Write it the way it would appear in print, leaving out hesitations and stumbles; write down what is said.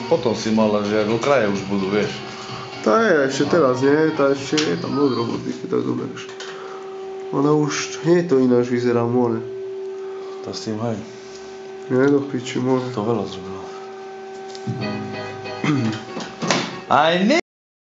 potom si mala, že ako kraje už budú, vieš. Tá je, ešte teraz nie, tá ešte je tam dosť roboty, keď tak zoberieš. Ona už hneď to ináč vyzerá more. To s tým, hej. Nie, do piči, more. To veľa zrobila. Aj ne!